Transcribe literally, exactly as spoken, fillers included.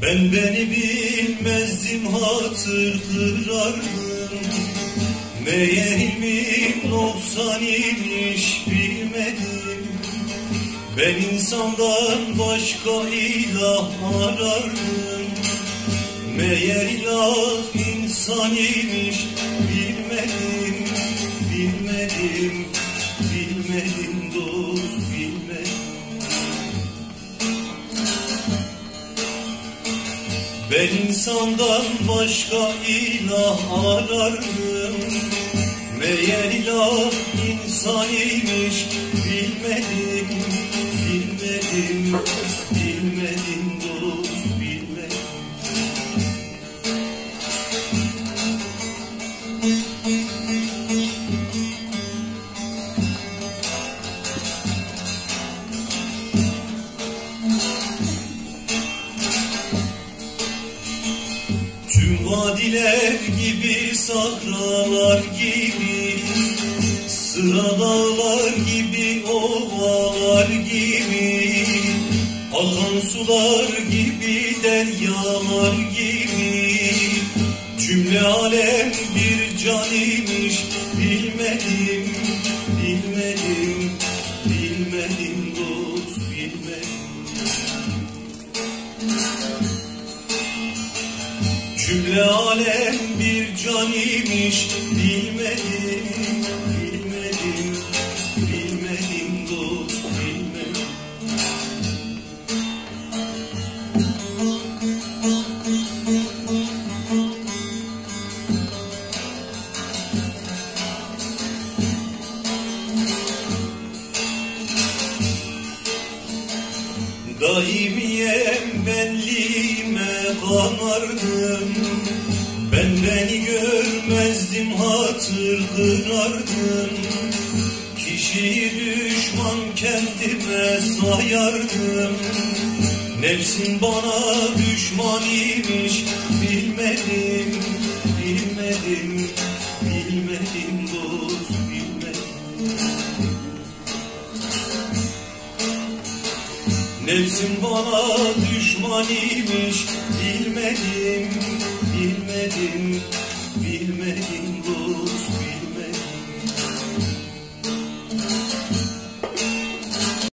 Ben beni bilmezdim, hatır kırardım. Meğer ilmim noksan imiş bilmedim. Ben insandan başka ilah arardım. Meğer ilah insan imiş bilmedim, bilmedim, bilmedim dost, bilmedim. Ben insandan başka ilah arardım. Meğer ilah insan imiş bilmedim, bilmedim, bilmedim dost, bilmedim. Tüm vadiler gibi, sahralar gibi, sıra dağlar gibi, ovalar gibi, akan sular gibi, deryalar gibi, cümle alem bir can imiş bilmedim, bilmedim, bilmedim dost, bilmedim. Cümle alem bir can imiş bilmedim, bilmedim, bilmedim dost, bilmedim. Daimiyem benliğime kanardım. Ben beni görmezdim, hatır kırardım. Kişiyi düşman kendime sayardım. Nefsim bana düşman imiş bilmedim, bilmedim, bilmedim dost, bilmedim. Nefsim bana düşman imiş bilmedim, bilmedim, bilmedim dost, bilmedim.